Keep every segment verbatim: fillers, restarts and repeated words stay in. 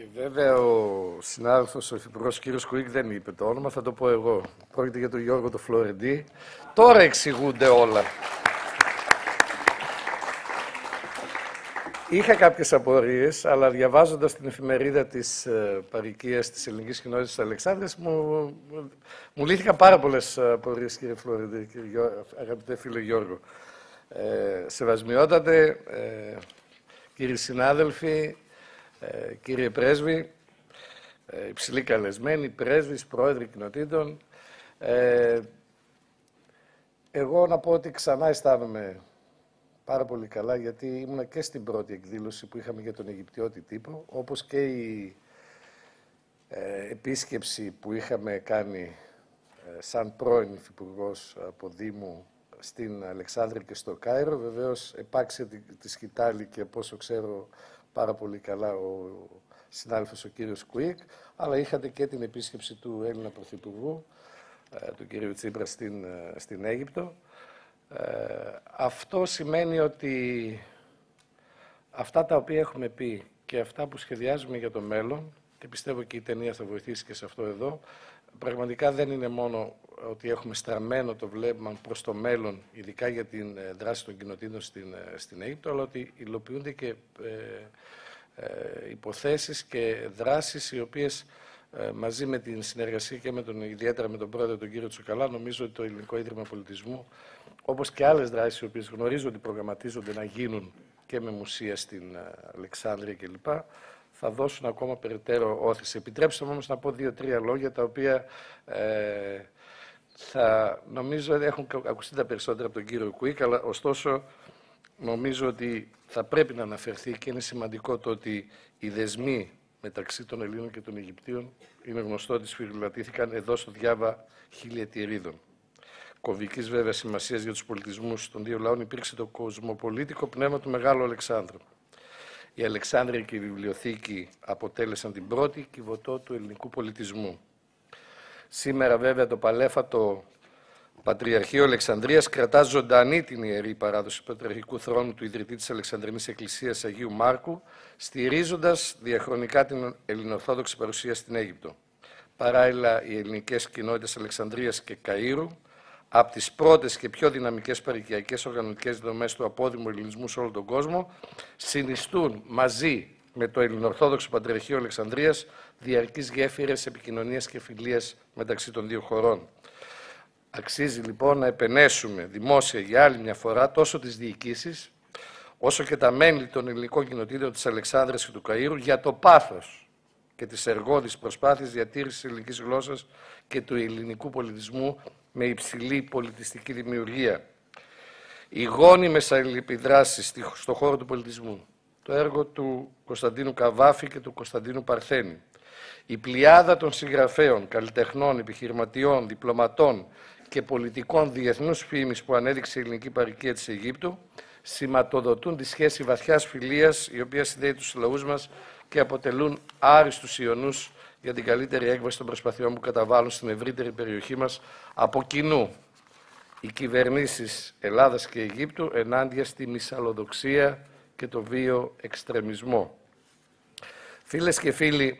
Και βέβαια ο συνάδελφος, ο Υφυπουργός κ. Κουίκ δεν είπε το όνομα, θα το πω εγώ. Πρόκειται για τον Γιώργο το Φλωρεντή. Τώρα εξηγούνται όλα. Είχα κάποιες απορίες, αλλά διαβάζοντας την εφημερίδα της ε, παροικίας της ελληνικής κοινότητας της Αλεξάνδρειας, μου, μου, μου λύθηκαν πάρα πολλές απορίες, κύριε Φλωρεντή, κύριε, αγαπητέ φίλε Γιώργο. Ε, σεβασμιότατε, ε, κύριοι συνάδελφοι, ε, κύριε Πρέσβη, ε, υψηλοί καλεσμένοι, πρέσβεις, πρόεδροι κοινοτήτων, ε, εγώ να πω ότι ξανά αισθάνομαι πάρα πολύ καλά, γιατί ήμουνα και στην πρώτη εκδήλωση που είχαμε για τον Αιγυπτιώτη τύπο, όπως και η ε, επίσκεψη που είχαμε κάνει ε, σαν πρώην υφυπουργός από Δήμου στην Αλεξάνδρεια και στο Κάιρο. Βεβαίως επάξια τη, τη σκητάλη και πόσο ξέρω πάρα πολύ καλά ο συνάδελφος ο κύριος Κουίκ, αλλά είχατε και την επίσκεψη του Έλληνα Πρωθυπουργού, ε, του κύριου Τσίπρα στην, ε, στην Αίγυπτο. Ε, αυτό σημαίνει ότι αυτά τα οποία έχουμε πει και αυτά που σχεδιάζουμε για το μέλλον, και πιστεύω και η ταινία θα βοηθήσει και σε αυτό εδώ, πραγματικά δεν είναι μόνο ότι έχουμε στραμμένο το βλέμμα προς το μέλλον, ειδικά για την δράση των κοινοτήτων στην, στην Αίγυπτο, αλλά ότι υλοποιούνται και ε, ε, υποθέσεις και δράσεις οι οποίες ε, μαζί με την συνεργασία και με τον, ιδιαίτερα με τον πρόεδρο τον κύριο Τσουκαλά, νομίζω ότι το Ελληνικό Ίδρυμα Πολιτισμού, όπως και άλλες δράσεις οι οποίες γνωρίζω ότι προγραμματίζονται να γίνουν και με μουσεία στην Αλεξάνδρεια κλπ., θα δώσουν ακόμα περαιτέρω όθηση. Επιτρέψτε μου όμως να πω δύο-τρία λόγια τα οποία ε, θα νομίζω έχουν ακουστεί τα περισσότερα από τον κύριο Κουίκ, αλλά ωστόσο νομίζω ότι θα πρέπει να αναφερθεί και είναι σημαντικό το ότι οι δεσμοί μεταξύ των Ελλήνων και των Αιγυπτίων είναι γνωστό ότι σφυριλατήθηκαν εδώ στο Διάβα χιλιετηρίδων. Κομβικής βέβαια σημασίας για τους πολιτισμούς των δύο λαών υπήρξε το κοσμοπολίτικο πνεύμα του Μεγάλου Αλεξάνδρου. Η Αλεξάνδρεια και η βιβλιοθήκη αποτέλεσαν την πρώτη κυβωτό του ελληνικού πολιτισμού. Σήμερα βέβαια το παλέφατο Πατριαρχείο Αλεξανδρίας κρατά ζωντανή την ιερή παράδοση του Πατριαρχικού θρόνου του ιδρυτή της Αλεξανδρινής Εκκλησίας Αγίου Μάρκου, στηρίζοντας διαχρονικά την ελληνοορθόδοξη παρουσία στην Αίγυπτο. Παράλληλα, οι ελληνικές κοινότητες Αλεξανδρίας και Καΐρου, από τις πρώτες και πιο δυναμικές παροικιακές οργανωτικές δομές του απόδημου ελληνισμού σε όλο τον κόσμο, συνιστούν μαζί με το Ελληνοορθόδοξο Πατριαρχείο Αλεξανδρίας διαρκείς γέφυρες επικοινωνίας και φιλίας μεταξύ των δύο χωρών. Αξίζει λοιπόν να επενέσουμε δημόσια για άλλη μια φορά τόσο τις διοικήσεις, όσο και τα μέλη των ελληνικών κοινοτήτων της Αλεξάνδρειας και του Καΐρου για το πάθος και τις εργώδεις προσπάθειες διατήρησης της ελληνικής γλώσσας και του ελληνικού πολιτισμού με υψηλή πολιτιστική δημιουργία. Οι γόνιμες αλληλεπιδράσεις στον χώρο του πολιτισμού, το έργο του Κωνσταντίνου Καβάφη και του Κωνσταντίνου Παρθένη, η πλειάδα των συγγραφέων, καλλιτεχνών, επιχειρηματιών, διπλωματών και πολιτικών διεθνούς φήμης που ανέδειξε η ελληνική παροικία της Αιγύπτου, σηματοδοτούν τη σχέση βαθιάς φιλίας η οποία συνδέει τους λαούς μας και αποτελούν άριστους ιονούς για την καλύτερη έκβαση των προσπαθειών που καταβάλουν στην ευρύτερη περιοχή μας από κοινού οι κυβερνήσεις Ελλάδας και Αιγύπτου ενάντια στη μυσαλλοδοξία και το βίο εξτρεμισμό. Φίλες και φίλοι,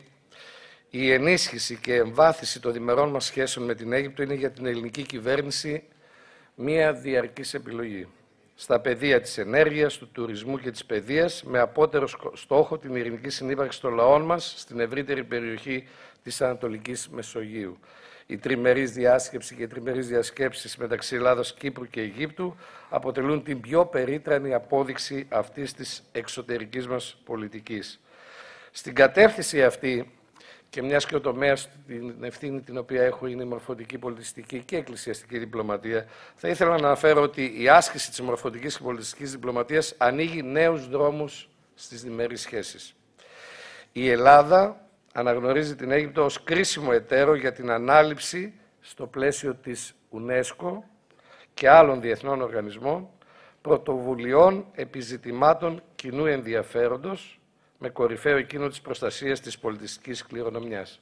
η ενίσχυση και εμβάθυνση των διμερών μας σχέσεων με την Αίγυπτο είναι για την ελληνική κυβέρνηση μία διαρκής επιλογή. Στα πεδία της ενέργειας, του τουρισμού και της παιδείας, με απότερο στόχο την ειρηνική συνύπαρξη των λαών μας στην ευρύτερη περιοχή της Ανατολικής Μεσογείου. Η τριμερής διάσκεψη και οι τριμερείς διασκέψεις μεταξύ Ελλάδας, Κύπρου και Αιγύπτου αποτελούν την πιο περίτρανη απόδειξη αυτής της εξωτερικής μας πολιτικής. Στην κατεύθυνση αυτή, και μιας και ο τομέας την ευθύνη την οποία έχω είναι η μορφωτική, πολιτιστική και εκκλησιαστική διπλωματία, θα ήθελα να αναφέρω ότι η άσκηση της μορφωτικής και πολιτιστικής διπλωματίας ανοίγει νέους δρόμους στις διμερείς σχέσεις. Η Ελλάδα αναγνωρίζει την Αίγυπτο ως κρίσιμο εταίρο για την ανάληψη στο πλαίσιο της UNESCO και άλλων διεθνών οργανισμών πρωτοβουλειών επιζητημάτων κοινού ενδιαφέροντος, με κορυφαίο εκείνο της προστασίας της πολιτιστικής κληρονομιάς.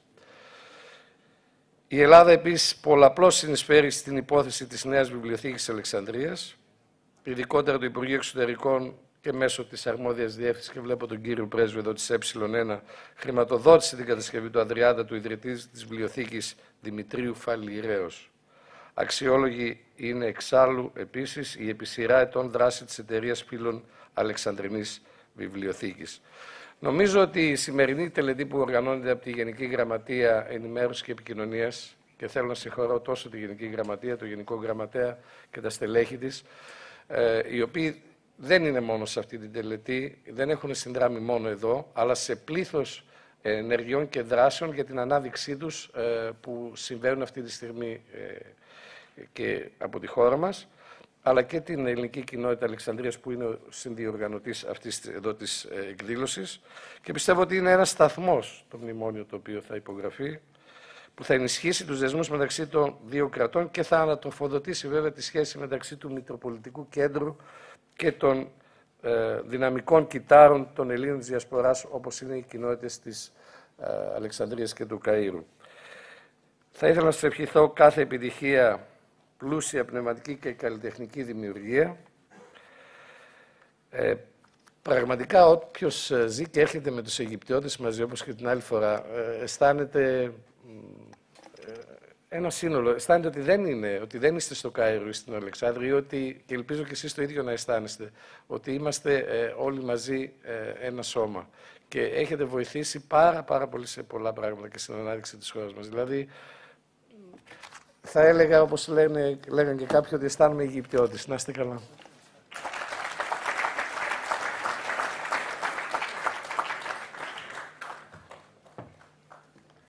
Η Ελλάδα επίσης πολλαπλώς συνεισφέρει στην υπόθεση της νέας βιβλιοθήκης της Αλεξανδρίας. Ειδικότερα το Υπουργείο Εξωτερικών και μέσω της αρμόδιας διεύθυνσης, και βλέπω τον κύριο πρέσβη εδώ της Ε1, χρηματοδότησε την κατασκευή του Ανδριάτα, του ιδρυτή της βιβλιοθήκης Δημητρίου Φαλιρέως. Αξιόλογη είναι εξάλλου επίσης η επί σειρά ετών δράση της εταιρείας φίλων Αλεξανδρινής Βιβλιοθήκης. Νομίζω ότι η σημερινή τελετή που οργανώνεται από τη Γενική Γραμματεία Ενημέρωσης και Επικοινωνίας, και θέλω να συγχωρώ τόσο τη Γενική Γραμματεία, το Γενικό Γραμματέα και τα στελέχη της, οι οποίοι δεν είναι μόνο σε αυτή την τελετή, δεν έχουν συνδράμει μόνο εδώ, αλλά σε πλήθος ενεργειών και δράσεων για την ανάδειξή τους που συμβαίνουν αυτή τη στιγμή και από τη χώρα μας, αλλά και την ελληνική κοινότητα Αλεξανδρίας που είναι ο συνδιοργανωτής αυτής εδώ της εκδήλωσης, και πιστεύω ότι είναι ένας σταθμός το μνημόνιο το οποίο θα υπογραφεί, που θα ενισχύσει τους δεσμούς μεταξύ των δύο κρατών και θα ανατροφοδοτήσει βέβαια τη σχέση μεταξύ του Μητροπολιτικού Κέντρου και των ε, δυναμικών κυτάρων των Ελλήνων της Διασποράς, όπως είναι οι κοινότητες της ε, Αλεξανδρίας και του Καΐρου. Θα ήθελα να σας ευχηθώ κάθε επιτυχία, πλούσια πνευματική και καλλιτεχνική δημιουργία. Ε, πραγματικά όποιος ζει και έρχεται με τους Αιγυπτιώτες μαζί, όπως και την άλλη φορά, ε, αισθάνεται ένα σύνολο. Αισθάνεται ότι δεν, είναι, ότι δεν είστε στο Κάιρο ή στην Αλεξάνδρεια, ότι, και ελπίζω και εσείς το ίδιο να αισθάνεστε, ότι είμαστε ε, όλοι μαζί ε, ένα σώμα. Και έχετε βοηθήσει πάρα, πάρα πολύ σε πολλά πράγματα και στην ανάδειξη της χώρας μας. Δηλαδή, θα έλεγα, όπως λένε, λέγανε και κάποιοι, ότι αισθάνομαι Αιγυπτιώτης. Να είστε καλά.